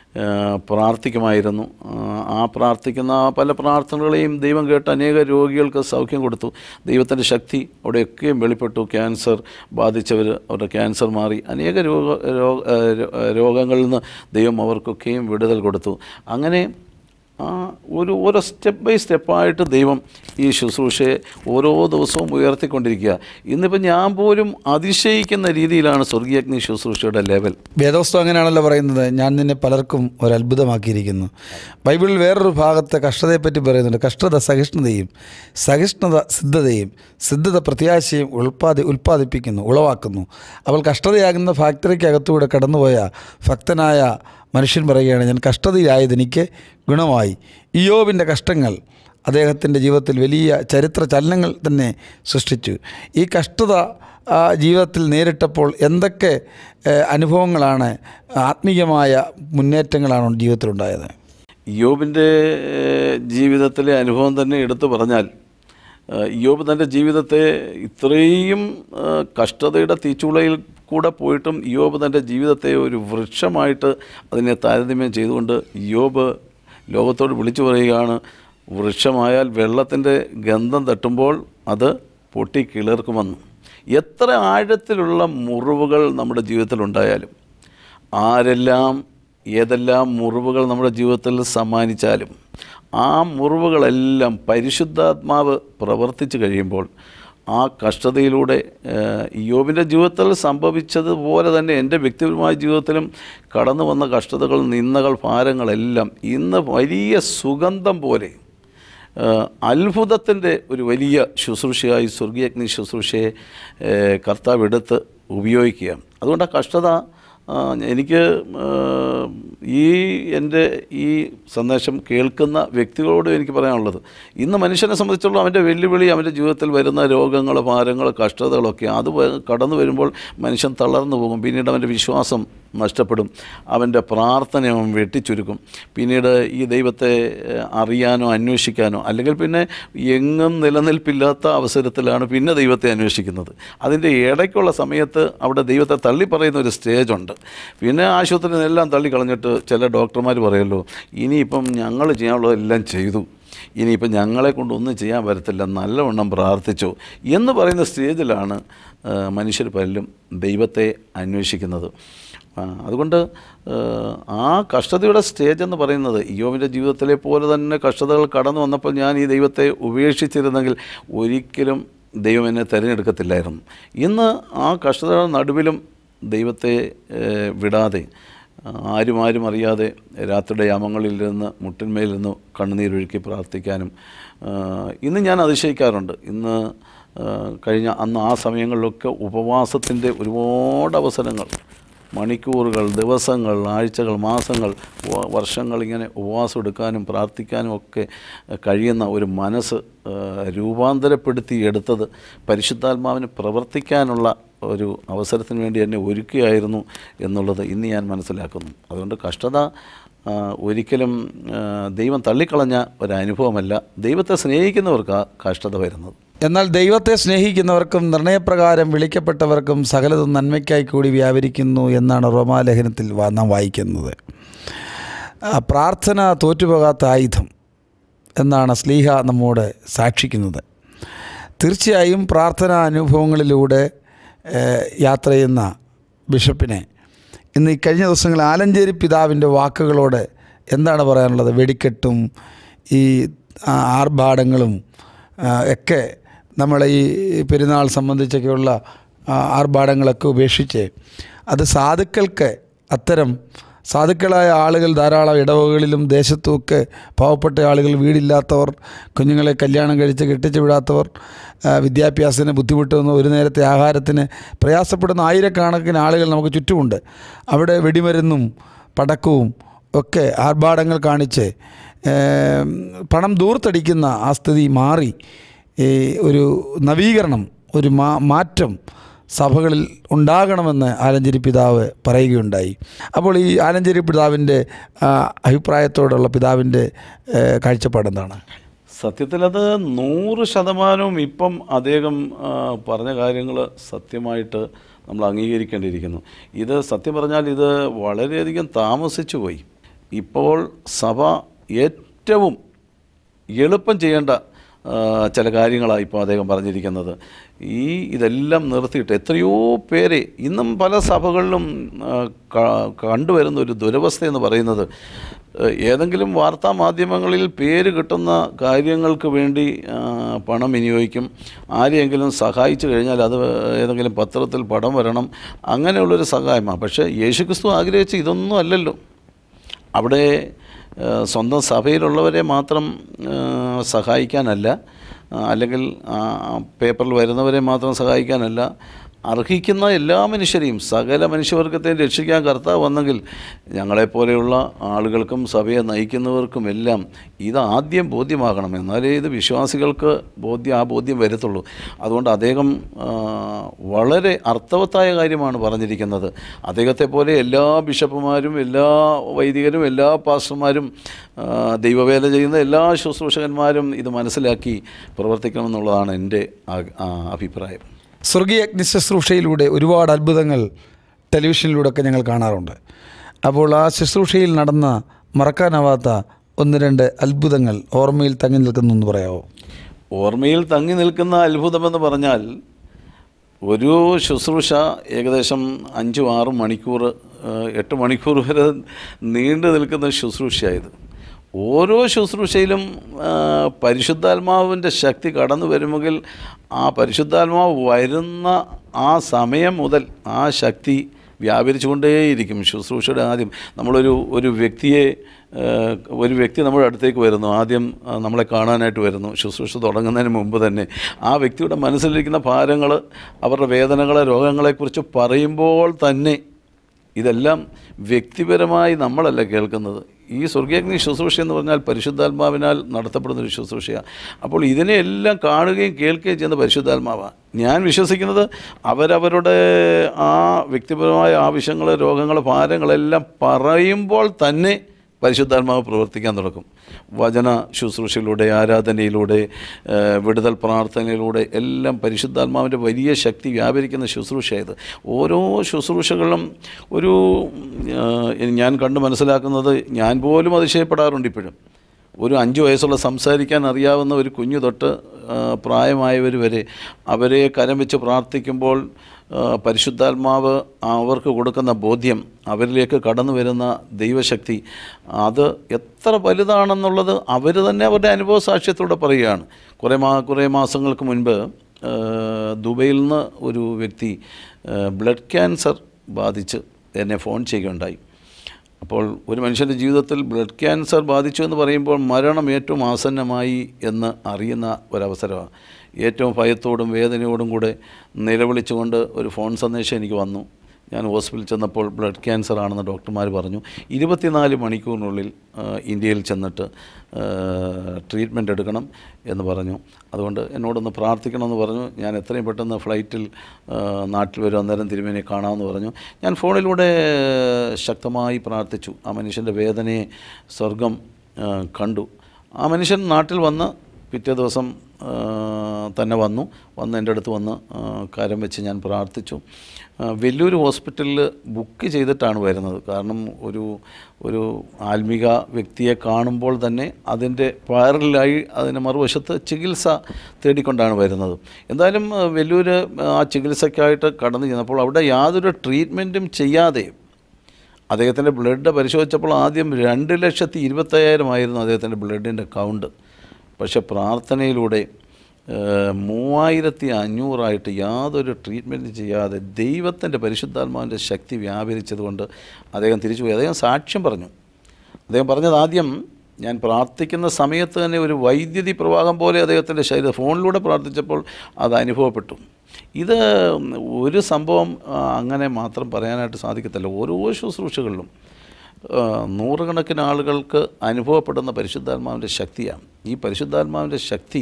പ്രാർത്ഥിക്കുമായിരുന്നു. ആ പ്രാർത്ഥിക്കുന്ന പല പ്രാർത്ഥനകളെയും ദൈവം കേട്ട് അനേക രോഗികൾക്ക് സൗഖ്യം കൊടുത്തു. ദൈവത്തിൻ്റെ ശക്തി അവിടെയൊക്കെയും വെളിപ്പെട്ടു. ക്യാൻസർ ബാധിച്ചവർ അവരുടെ ക്യാൻസർ മാറി. അനേക രോഗ രോഗങ്ങളിൽ നിന്ന് ദൈവം അവർക്കൊക്കെയും വിടുതൽ കൊടുത്തു. അങ്ങനെ ഒരു ഓരോ സ്റ്റെപ്പ് ബൈ സ്റ്റെപ്പായിട്ട് ദൈവം ഈ ശുശ്രൂഷയെ ഓരോ ദിവസവും ഉയർത്തിക്കൊണ്ടിരിക്കുക. ഇന്നിപ്പോൾ ഞാൻ പോലും അതിശയിക്കുന്ന രീതിയിലാണ് സ്വർഗീയഗ്നി ശുശ്രൂഷയുടെ ലെവൽ. വേദവസ്തു അങ്ങനെയാണല്ലോ പറയുന്നത്, ഞാൻ നിന്നെ പലർക്കും ഒരു അത്ഭുതമാക്കിയിരിക്കുന്നു. ബൈബിളിൽ വേറൊരു ഭാഗത്ത് കഷ്ടതയെപ്പറ്റി പറയുന്നുണ്ട്. കഷ്ടത സഹിഷ്ണുതയും, സഹിഷ്ണുത സിദ്ധതയും, സിദ്ധത പ്രത്യാശയും ഉൽപ്പാദി ഉൽപ്പാദിപ്പിക്കുന്നു ഉളവാക്കുന്നു. അവൾ കഷ്ടതയാകുന്ന ഫാക്ടറിക്കകത്തൂടെ കടന്നുപോയ ഭക്തനായ മനുഷ്യൻ പറയുകയാണ്, ഞാൻ കഷ്ടതയിലായത് എനിക്ക് ഗുണമായി. ഇയ്യോബിൻ്റെ കഷ്ടങ്ങൾ അദ്ദേഹത്തിൻ്റെ ജീവിതത്തിൽ വലിയ ചരിത്ര ചലനങ്ങൾ തന്നെ സൃഷ്ടിച്ചു. ഈ കഷ്ടത ജീവിതത്തിൽ നേരിട്ടപ്പോൾ എന്തൊക്കെ അനുഭവങ്ങളാണ്, ആത്മീയമായ മുന്നേറ്റങ്ങളാണ് ജീവിതത്തിലുണ്ടായത്? ഇയ്യോബിൻ്റെ ജീവിതത്തിലെ അനുഭവം തന്നെ എടുത്തു പറഞ്ഞാൽ, ഇയ്യോബ് തൻ്റെ ജീവിതത്തെ ഇത്രയും കഷ്ടതയുടെ തീച്ചൂളയിൽ കൂടെ പോയിട്ടും ഇയ്യോബ് തൻ്റെ ജീവിതത്തെ ഒരു വൃക്ഷമായിട്ട് അതിനെ താരതമ്യം ചെയ്തുകൊണ്ട് ഇയ്യോബ് ലോകത്തോട് വിളിച്ചു പറയുകയാണ്, വൃക്ഷമായാൽ വെള്ളത്തിൻ്റെ ഗന്ധം തട്ടുമ്പോൾ അത് പൊട്ടി കിളിർക്കുമെന്ന്. എത്ര ആഴത്തിലുള്ള മുറിവുകൾ നമ്മുടെ ജീവിതത്തിലുണ്ടായാലും, ആരെല്ലാം ഏതെല്ലാം മുറിവുകൾ നമ്മുടെ ജീവിതത്തിൽ സമ്മാനിച്ചാലും, ആ മുറിവുകളെല്ലാം പരിശുദ്ധാത്മാവ് പ്രവർത്തിച്ചു കഴിയുമ്പോൾ ആ കഷ്ടതയിലൂടെ ഇയ്യോബിൻ്റെ ജീവിതത്തിൽ സംഭവിച്ചതുപോലെ തന്നെ എൻ്റെ വ്യക്തിപരമായ ജീവിതത്തിലും കടന്നു വന്ന കഷ്ടതകൾ, നിന്ദകൾ, ഭാരങ്ങളെല്ലാം ഇന്ന് വലിയ സുഗന്ധം പോലെ അത്ഭുതത്തിൻ്റെ ഒരു വലിയ ശുശ്രൂഷയായി സ്വർഗീയഗ്നി ശുശ്രൂഷയെ കർത്താവ് എടുത്ത് ഉപയോഗിക്കുക. അതുകൊണ്ട് ആ കഷ്ടത എനിക്ക് ഈ എൻ്റെ ഈ സന്ദേശം കേൾക്കുന്ന വ്യക്തികളോട് എനിക്ക് പറയാനുള്ളത്, ഇന്ന് മനുഷ്യനെ സംബന്ധിച്ചുള്ള അവൻ്റെ വെല്ലുവിളി, അവൻ്റെ ജീവിതത്തിൽ വരുന്ന രോഗങ്ങൾ, ഭാരങ്ങൾ, കഷ്ടതകളൊക്കെ അത് കടന്നു വരുമ്പോൾ മനുഷ്യൻ തളർന്നു പോകും. പിന്നീട് അവൻ്റെ വിശ്വാസം നഷ്ടപ്പെടും, അവൻ്റെ പ്രാർത്ഥന അവൻ വെട്ടിച്ചുരുക്കും. പിന്നീട് ഈ ദൈവത്തെ അറിയാനോ അന്വേഷിക്കാനോ, അല്ലെങ്കിൽ പിന്നെ എങ്ങും നിലനിൽപ്പില്ലാത്ത അവസരത്തിലാണ് പിന്നെ ദൈവത്തെ അന്വേഷിക്കുന്നത്. അതിൻ്റെ ഇടയ്ക്കുള്ള സമയത്ത് അവിടെ ദൈവത്തെ തള്ളിപ്പറയുന്ന ഒരു സ്റ്റേജുണ്ട്. പിന്നെ ആശുപത്രിയിൽ നിന്നെല്ലാം തള്ളിക്കളഞ്ഞിട്ട് ചില ഡോക്ടർമാർ പറയുമല്ലോ, ഇനിയിപ്പം ഞങ്ങൾ ചെയ്യാനുള്ളതെല്ലാം ചെയ്തു, ഇനിയിപ്പം ഞങ്ങളെ കൊണ്ടൊന്നും ചെയ്യാൻ വരത്തില്ല, നല്ലവണ്ണം പ്രാർത്ഥിച്ചു എന്ന് പറയുന്ന സ്റ്റേജിലാണ് മനുഷ്യർ പലരും ദൈവത്തെ അന്വേഷിക്കുന്നത്. അതുകൊണ്ട് ആ കഷ്ടതയുടെ സ്റ്റേജ് എന്ന് പറയുന്നത്, ഇയ്യോബിൻ്റെ ജീവിതത്തിലെ പോലെ തന്നെ കഷ്ടതകൾ കടന്നു വന്നപ്പോൾ ഞാൻ ഈ ദൈവത്തെ ഉപേക്ഷിച്ചിരുന്നെങ്കിൽ ഒരിക്കലും ദൈവം എന്നെ തിരഞ്ഞെടുക്കത്തില്ലായിരുന്നു. ഇന്ന് ആ കഷ്ടതയുടെ നടുവിലും ദൈവത്തെ വിടാതെ ആരും ആരും അറിയാതെ രാത്രിയുടെ യാമങ്ങളിൽ നിന്ന് മുട്ടിന്മേലിരുന്ന് കണ്ണുനീരൊഴുക്കി പ്രാർത്ഥിക്കാനും ഇന്ന് ഞാൻ അതിശയിക്കാറുണ്ട്. ഇന്ന് കഴിഞ്ഞ അന്ന് ആ സമയങ്ങളിലൊക്കെ ഉപവാസത്തിൻ്റെ ഒരുപാട് അവസരങ്ങൾ, മണിക്കൂറുകൾ, ദിവസങ്ങൾ, ആഴ്ചകൾ, മാസങ്ങൾ, വർഷങ്ങൾ ഇങ്ങനെ ഉപവാസം എടുക്കാനും പ്രാർത്ഥിക്കാനും ഒക്കെ കഴിയുന്ന ഒരു മനസ്സ് രൂപാന്തരപ്പെടുത്തി എടുത്തത് പരിശുദ്ധാത്മാവിന് പ്രവർത്തിക്കാനുള്ള ഒരു അവസരത്തിന് വേണ്ടി എന്നെ ഒരുക്കുകയായിരുന്നു എന്നുള്ളത് ഇന്ന് ഞാൻ മനസ്സിലാക്കുന്നു. അതുകൊണ്ട് കഷ്ടത ഒരിക്കലും ദൈവം തള്ളിക്കളഞ്ഞ ഒരനുഭവമല്ല, ദൈവത്തെ സ്നേഹിക്കുന്നവർക്ക് കഷ്ടത വരുന്നത്. എന്നാൽ ദൈവത്തെ സ്നേഹിക്കുന്നവർക്കും നിർണയപ്രകാരം വിളിക്കപ്പെട്ടവർക്കും സകലതും നന്മയ്ക്കായി കൂടി വ്യാപരിക്കുന്നു എന്നാണ് റോമാലേഖനത്തിൽ നാം വായിക്കുന്നത്. പ്രാർത്ഥന തോറ്റുപോകാത്ത ആയുധം എന്നാണ് ശ്ലീഹ നമ്മോട് സാക്ഷിക്കുന്നത്. തീർച്ചയായും പ്രാർത്ഥനാ അനുഭവങ്ങളിലൂടെ യാത്ര ചെയ്യുന്ന ബിഷപ്പിനെ ഇന്ന് ഈ കഴിഞ്ഞ ദിവസങ്ങളിൽ ആലഞ്ചേരി പിതാവിൻ്റെ വാക്കുകളോട് എന്താണ് പറയാനുള്ളത്? വെടിക്കെട്ടും ഈ ആർഭാടങ്ങളും ഒക്കെ നമ്മളെ ഈ പെരുന്നാൾ സംബന്ധിച്ചൊക്കെയുള്ള ആർഭാടങ്ങളൊക്കെ ഉപേക്ഷിച്ച് അത് സാധുക്കൾക്ക്, അത്തരം സാധുക്കളായ ആളുകൾ ധാരാളം ഇടവകളിലും ദേശത്തുമൊക്കെ പാവപ്പെട്ട ആളുകൾ, വീടില്ലാത്തവർ, കുഞ്ഞുങ്ങളെ കല്യാണം കഴിച്ച് കെട്ടിച്ചു വിടാത്തവർ, വിദ്യാഭ്യാസത്തിന് ബുദ്ധിമുട്ടുന്ന, ഒരു നേരത്തെ ആഹാരത്തിന് പ്രയാസപ്പെടുന്ന ആയിരക്കണക്കിന് ആളുകൾ നമുക്ക് ചുറ്റുമുണ്ട്. അവിടെ വെടിമരുന്നും പടക്കവും ഒക്കെ ആർഭാടങ്ങൾ കാണിച്ച് പണം ദൂർത്തടിക്കുന്ന ആ സ്ഥിതി മാറി ഒരു നവീകരണം, ഒരു മാ മാറ്റം സഭകളിൽ ഉണ്ടാകണമെന്ന് ആലഞ്ചേരി പിതാവ് പറയുകയുണ്ടായി. അപ്പോൾ ഈ ആലഞ്ചേരി പിതാവിൻ്റെ അഭിപ്രായത്തോടുള്ള പിതാവിൻ്റെ കാഴ്ചപ്പാടെന്താണ്? സത്യത്തിൽ അത് നൂറ് ശതമാനവും ഇപ്പം അദ്ദേഹം പറഞ്ഞ കാര്യങ്ങൾ സത്യമായിട്ട് നമ്മൾ അംഗീകരിക്കേണ്ടിയിരിക്കുന്നു. ഇത് സത്യം പറഞ്ഞാൽ ഇത് വളരെയധികം താമസിച്ചു പോയി. ഇപ്പോൾ സഭ ഏറ്റവും എളുപ്പം ചെയ്യേണ്ട ചില കാര്യങ്ങളാണ് ഇപ്പോൾ അദ്ദേഹം പറഞ്ഞിരിക്കുന്നത്. ഈ ഇതെല്ലാം നിർത്തിയിട്ട് എത്രയോ പേരെ ഇന്നും പല സഭകളിലും കണ്ടുവരുന്ന ഒരു ദുരവസ്ഥ എന്ന് പറയുന്നത്, ഏതെങ്കിലും വാർത്താ മാധ്യമങ്ങളിൽ പേര് കിട്ടുന്ന കാര്യങ്ങൾക്ക് വേണ്ടി പണം വിനിയോഗിക്കും. ആരെയെങ്കിലും സഹായിച്ചു കഴിഞ്ഞാൽ അത് ഏതെങ്കിലും പത്രത്തിൽ പടം വരണം, അങ്ങനെയുള്ളൊരു സഹായമാണ്. പക്ഷേ യേശുക്രിസ്തു ആഗ്രഹിച്ച് ഇതൊന്നും അല്ലല്ലോ. അവിടെ സ്വന്തം സഭയിലുള്ളവരെ മാത്രം സഹായിക്കാനല്ല, അല്ലെങ്കിൽ പേപ്പറിൽ വരുന്നവരെ മാത്രം സഹായിക്കാനല്ല, അർഹിക്കുന്ന എല്ലാ മനുഷ്യരെയും, സകല മനുഷ്യവർഗത്തെയും രക്ഷിക്കാൻ കർത്താവ് വന്നെങ്കിൽ ഞങ്ങളെപ്പോലെയുള്ള ആളുകൾക്കും സഭയെ നയിക്കുന്നവർക്കും എല്ലാം ഇത് ആദ്യം ബോധ്യമാകണം. എന്നാലേ ഇത് വിശ്വാസികൾക്ക് ബോധ്യം ആ ബോധ്യം വരത്തുള്ളൂ. അതുകൊണ്ട് അദ്ദേഹം വളരെ അർത്ഥവത്തായ കാര്യമാണ് പറഞ്ഞിരിക്കുന്നത്. അദ്ദേഹത്തെ പോലെ എല്ലാ ബിഷപ്പുമാരും എല്ലാ വൈദികരും എല്ലാ പാസ്റ്റർമാരും ദൈവവേല ചെയ്യുന്ന എല്ലാ ശുശ്രൂഷകന്മാരും ഇത് മനസ്സിലാക്കി പ്രവർത്തിക്കണമെന്നുള്ളതാണ് എൻ്റെ അഭിപ്രായം. സ്വർഗീയ അഗ്നിശുശ്രൂഷയിലൂടെ ഒരുപാട് അത്ഭുതങ്ങൾ ടെലിവിഷനിലൂടെയൊക്കെ ഞങ്ങൾ കാണാറുണ്ട്. അപ്പോൾ ആ ശുശ്രൂഷയിൽ നടന്ന മറക്കാനാവാത്ത ഒന്ന് രണ്ട് അത്ഭുതങ്ങൾ ഓർമ്മയിൽ തങ്ങി നിൽക്കുന്നു എന്ന് പറയാമോ? ഓർമ്മയിൽ തങ്ങി നിൽക്കുന്ന അത്ഭുതമെന്ന് പറഞ്ഞാൽ, ഒരു ശുശ്രൂഷ ഏകദേശം അഞ്ചും ആറും മണിക്കൂർ എട്ട് മണിക്കൂർ വരെ നീണ്ടു നിൽക്കുന്ന ശുശ്രൂഷയായത്. ഓരോ ശുശ്രൂഷയിലും പരിശുദ്ധാത്മാവിൻ്റെ ശക്തി കടന്നു വരുമെങ്കിൽ ആ പരിശുദ്ധാത്മാവ് വരുന്ന ആ സമയം മുതൽ ആ ശക്തി വ്യാപരിച്ചുകൊണ്ടേയിരിക്കും. ശുശ്രൂഷയുടെ ആദ്യം നമ്മളൊരു ഒരു വ്യക്തിയെ ഒരു വ്യക്തി നമ്മുടെ അടുത്തേക്ക് വരുന്നു, ആദ്യം നമ്മളെ കാണാനായിട്ട് വരുന്നു. ശുശ്രൂഷ തുടങ്ങുന്നതിന് മുമ്പ് തന്നെ ആ വ്യക്തിയുടെ മനസ്സിലിരിക്കുന്ന ഭാരങ്ങൾ, അവരുടെ വേദനകളെ, രോഗങ്ങളെക്കുറിച്ച് പറയുമ്പോൾ തന്നെ ഇതെല്ലാം വ്യക്തിപരമായി നമ്മളല്ല കേൾക്കുന്നത്. ഈ സ്വർഗീയാഗ്നി ശുശ്രൂഷ എന്ന് പറഞ്ഞാൽ പരിശുദ്ധാത്മാവിനാൽ നടത്തപ്പെടുന്നൊരു ശുശ്രൂഷയാണ്. അപ്പോൾ ഇതിനെയെല്ലാം കാണുകയും കേൾക്കുകയും ചെയ്യുന്ന പരിശുദ്ധാത്മാവാണ്. ഞാൻ വിശ്വസിക്കുന്നത് അവരവരുടെ ആ വ്യക്തിപരമായ ആവശ്യങ്ങൾ, രോഗങ്ങൾ, ഭാരങ്ങളെല്ലാം പറയുമ്പോൾ തന്നെ പരിശുദ്ധാത്മാവ് പ്രവർത്തിക്കാൻ തുടങ്ങും. വചന ശുശ്രൂഷയിലൂടെ, ആരാധനയിലൂടെ, വിടുതൽ പ്രാർത്ഥനയിലൂടെ എല്ലാം പരിശുദ്ധാത്മാവിൻ്റെ വലിയ ശക്തി വ്യാപരിക്കുന്ന ശുശ്രൂഷയായത്. ഓരോ ശുശ്രൂഷകളും ഒരു ഞാൻ കണ്ട് മനസ്സിലാക്കുന്നത്, ഞാൻ പോലും അതിശയപ്പെടാറുണ്ട് ഇപ്പോഴും. ഒരു അഞ്ച് വയസ്സുള്ള സംസാരിക്കാൻ അറിയാവുന്ന ഒരു കുഞ്ഞു തൊട്ട് പ്രായമായവർ വരെ അവരെ കരം വെച്ച് പ്രാർത്ഥിക്കുമ്പോൾ പരിശുദ്ധാത്മാവ് അവർക്ക് കൊടുക്കുന്ന ബോധ്യം, അവരിലേക്ക് കടന്നു വരുന്ന ദൈവശക്തി, അത് എത്ര വലുതാണെന്നുള്ളത് അവർ തന്നെ അവരുടെ അനുഭവ സാക്ഷ്യത്തോടെ പറയുകയാണ്. കുറേ മാ കുറേ മാസങ്ങൾക്ക് മുൻപ് ദുബൈയിൽ നിന്ന് ഒരു വ്യക്തി ബ്ലഡ് ക്യാൻസർ ബാധിച്ച് എന്നെ ഫോൺ ചെയ്യുകയുണ്ടായി. അപ്പോൾ ഒരു മനുഷ്യൻ്റെ ജീവിതത്തിൽ ബ്ലഡ് ക്യാൻസർ ബാധിച്ചു എന്ന് പറയുമ്പോൾ മരണം ഏറ്റവും ആസന്നമായി എന്ന് അറിയുന്ന ഒരവസരമാണ്. ഏറ്റവും ഭയത്തോടും വേദനയോടും കൂടെ നിലവിളിച്ചുകൊണ്ട് ഒരു ഫോൺ സന്ദേശം എനിക്ക് വന്നു. ഞാൻ ഹോസ്പിറ്റലിൽ ചെന്നപ്പോൾ ബ്ലഡ് ക്യാൻസർ ആണെന്ന് ഡോക്ടർമാർ പറഞ്ഞു. ഇരുപത്തിനാല് മണിക്കൂറിനുള്ളിൽ ഇന്ത്യയിൽ ചെന്നിട്ട് ട്രീറ്റ്മെൻറ്റ് എടുക്കണം എന്ന് പറഞ്ഞു. അതുകൊണ്ട് എന്നോടൊന്ന് പ്രാർത്ഥിക്കണമെന്ന് പറഞ്ഞു. ഞാൻ എത്രയും പെട്ടെന്ന് ഫ്ലൈറ്റിൽ നാട്ടിൽ വരും, അന്നേരം തിരുമേനിയെ കാണാമെന്ന് പറഞ്ഞു. ഞാൻ ഫോണിലൂടെ ശക്തമായി പ്രാർത്ഥിച്ചു. ആ മനുഷ്യൻ്റെ വേദനയെ സ്വർഗം കണ്ടു. ആ മനുഷ്യൻ നാട്ടിൽ വന്ന് പിറ്റേ ദിവസം തന്നെ വന്നു വന്ന് എൻ്റെ അടുത്ത് വന്ന് കരം വെച്ച് ഞാൻ പ്രാർത്ഥിച്ചു. വെല്ലൂർ ഹോസ്പിറ്റലിൽ ബുക്ക് ചെയ്തിട്ടാണ് വരുന്നത്. കാരണം ഒരു ഒരു ആത്മീക വ്യക്തിയെ കാണുമ്പോൾ തന്നെ അതിൻ്റെ പാരലായി അതിന് മറുവശത്ത് ചികിത്സ തേടിക്കൊണ്ടാണ് വരുന്നത്. എന്തായാലും വെല്ലൂർ ആ ചികിത്സയ്ക്കായിട്ട് കടന്നു ചെന്നപ്പോൾ അവിടെ യാതൊരു ട്രീറ്റ്മെൻറ്റും ചെയ്യാതെ അദ്ദേഹത്തിൻ്റെ ബ്ലഡ് പരിശോധിച്ചപ്പോൾ ആദ്യം രണ്ട് ലക്ഷത്തി ഇരുപത്തയ്യായിരം ആയിരുന്നു അദ്ദേഹത്തിൻ്റെ ബ്ലഡിൻ്റെ കൗണ്ട്. പക്ഷേ പ്രാർത്ഥനയിലൂടെ മൂവായിരത്തി അഞ്ഞൂറായിട്ട് യാതൊരു ട്രീറ്റ്മെൻറ്റ് ചെയ്യാതെ ദൈവത്തിൻ്റെ പരിശുദ്ധാത്മാവിൻ്റെ ശക്തി വ്യാപരിച്ചതുകൊണ്ട് അദ്ദേഹം തിരിച്ചുപോയി. അദ്ദേഹം സാക്ഷ്യം പറഞ്ഞു. അദ്ദേഹം പറഞ്ഞത്, ആദ്യം ഞാൻ പ്രാർത്ഥിക്കുന്ന സമയത്ത് തന്നെ ഒരു വൈദ്യുതി പ്രവാഹം പോലെ അദ്ദേഹത്തിൻ്റെ ശരീരം, ഫോണിലൂടെ പ്രാർത്ഥിച്ചപ്പോൾ അത് അനുഭവപ്പെട്ടു. ഇത് ഒരു സംഭവം അങ്ങനെ മാത്രം പറയാനായിട്ട് സാധിക്കത്തില്ല. ഓരോ ശുശ്രൂഷകളിലും നൂറുകണക്കിന് ആളുകൾക്ക് അനുഭവപ്പെടുന്ന പരിശുദ്ധാത്മാവിൻ്റെ ശക്തിയാണ്. ഈ പരിശുദ്ധാത്മാവിൻ്റെ ശക്തി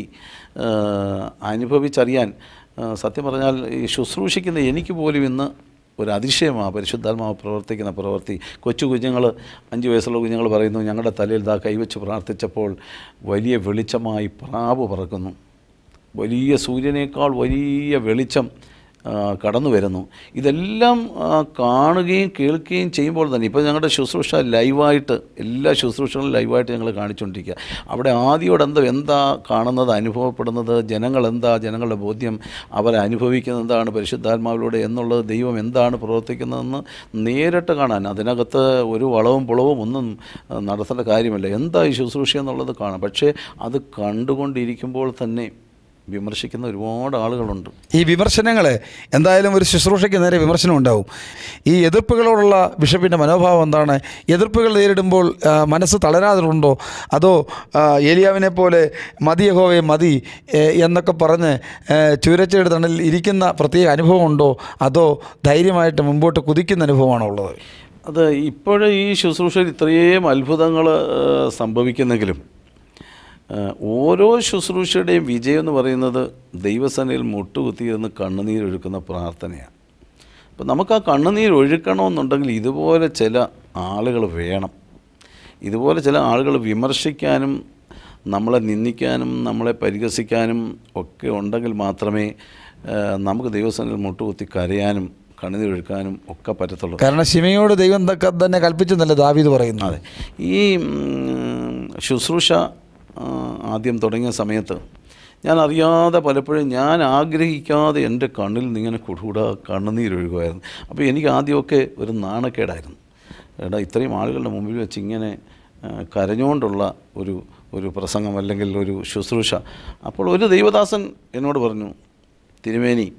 അനുഭവിച്ചറിയാൻ സത്യം പറഞ്ഞാൽ ഈ ശുശ്രൂഷിക്കുന്ന എനിക്ക് പോലും ഇന്ന് ഒരു അതിശയമാണ് പരിശുദ്ധാത്മാവ് പ്രവർത്തിക്കുന്ന പ്രവൃത്തി. കൊച്ചു കുഞ്ഞുങ്ങൾ, അഞ്ച് വയസ്സുള്ള കുഞ്ഞുങ്ങൾ പറയുന്നു, ഞങ്ങളുടെ തലയിൽ ദാ കൈവച്ച് പ്രാർത്ഥിച്ചപ്പോൾ വലിയ വെളിച്ചമായി പ്രാവ് പറക്കുന്നു. വലിയ സൂര്യനേക്കാൾ വലിയ വെളിച്ചം കടന്നു വരുന്നു. ഇതെല്ലാം കാണുകയും കേൾക്കുകയും ചെയ്യുമ്പോൾ തന്നെ ഇപ്പോൾ ഞങ്ങളുടെ ശുശ്രൂഷ ലൈവായിട്ട് എല്ലാ ശുശ്രൂഷകളും ലൈവായിട്ട് ഞങ്ങൾ കാണിച്ചുകൊണ്ടിരിക്കുക. അവിടെ ആദ്യോടന്തം എന്താ കാണുന്നത്, അനുഭവപ്പെടുന്നത്, ജനങ്ങളെന്താ, ജനങ്ങളുടെ ബോധ്യം, അവരെ അനുഭവിക്കുന്നത് എന്താണ് പരിശുദ്ധാത്മാവിലൂടെ എന്നുള്ളത്, ദൈവം എന്താണ് പ്രവർത്തിക്കുന്നതെന്ന് നേരിട്ട് കാണാൻ അതിനകത്ത് ഒരു വളവും പുളവും ഒന്നും നടത്തേണ്ട കാര്യമില്ല. എന്താ ഈ ശുശ്രൂഷ എന്നുള്ളത് കാണാം. പക്ഷേ അത് കണ്ടുകൊണ്ടിരിക്കുമ്പോൾ തന്നെ വിമർശിക്കുന്ന ഒരുപാട് ആളുകളുണ്ട്. ഈ വിമർശനങ്ങൾ എന്തായാലും ഒരു ശുശ്രൂഷയ്ക്ക് നേരെ വിമർശനം ഉണ്ടാവും. ഈ എതിർപ്പുകളോടുള്ള ബിഷപ്പിൻ്റെ മനോഭാവം എന്താണ്? എതിർപ്പുകൾ നേരിടുമ്പോൾ മനസ്സ് തളരാറുണ്ടോ? അതോ ഏലിയാവിനെ പോലെ മതി യഹോവേ മതി എന്നൊക്കെ പറഞ്ഞ് ചുരച്ചയുടെ തണലിൽ ഇരിക്കുന്ന പ്രത്യേക അനുഭവം ഉണ്ടോ? അതോ ധൈര്യമായിട്ട് മുമ്പോട്ട് കുതിക്കുന്ന അനുഭവമാണോ ഉള്ളത്? അത് ഇപ്പോഴും ഈ ശുശ്രൂഷയിൽ ഇത്രയും അത്ഭുതങ്ങൾ സംഭവിക്കുന്നെങ്കിലും ഓരോ ശുശ്രൂഷയുടെയും വിജയം എന്ന് പറയുന്നത് ദൈവസേനയിൽ മുട്ടുകുത്തിയിരുന്ന് കണ്ണുനീരൊഴുക്കുന്ന പ്രാർത്ഥനയാണ്. അപ്പോൾ നമുക്ക് ആ കണ്ണുനീർ ഒഴുക്കണമെന്നുണ്ടെങ്കിൽ ഇതുപോലെ ചില ആളുകൾ വേണം. ഇതുപോലെ ചില ആളുകൾ വിമർശിക്കാനും നമ്മളെ നിന്ദിക്കാനും നമ്മളെ പരിഹസിക്കാനും ഒക്കെ ഉണ്ടെങ്കിൽ മാത്രമേ നമുക്ക് ദൈവസേനയിൽ മുട്ടുകുത്തി കരയാനും കണ്ണുനീരൊഴുക്കാനും ഒക്കെ പറ്റത്തുള്ളൂ. കാരണം ശിമയോട് ദൈവം തന്നെ കൽപ്പിച്ചെന്നല്ല ദാവീദ് പറയുന്നു. അതെ, ഈ ശുശ്രൂഷ ആദ്യം തുടങ്ങിയ സമയത്ത് ഞാൻ അറിയാതെ പലപ്പോഴും ഞാൻ ആഗ്രഹിക്കാതെ എൻ്റെ കണ്ണിൽ നിന്നിങ്ങനെ കുടുകൂടാ കണ്ണുനീരൊഴുകുമായിരുന്നു. അപ്പോൾ എനിക്ക് ആദ്യമൊക്കെ ഒരു നാണക്കേടായിരുന്നു. എടാ ഇത്രയും ആളുകളുടെ മുമ്പിൽ വെച്ച് ഇങ്ങനെ കരഞ്ഞുകൊണ്ടുള്ള ഒരു ഒരു പ്രസംഗം അല്ലെങ്കിൽ ഒരു ശുശ്രൂഷ. അപ്പോൾ ഒരു ദൈവദാസൻ എന്നോട് പറഞ്ഞു, തിരുമേനി